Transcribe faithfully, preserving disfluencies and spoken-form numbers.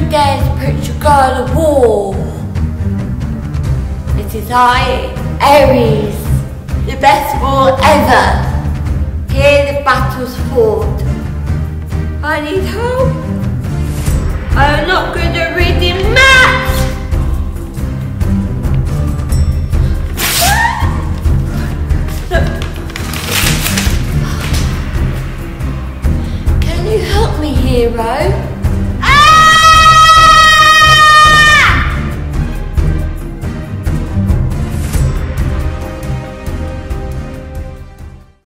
dare to put your girl to war. It is I, Aries, the best war ever. Here the battle's fought. I need help. I'm not good at reading maths. Can you help me, hero?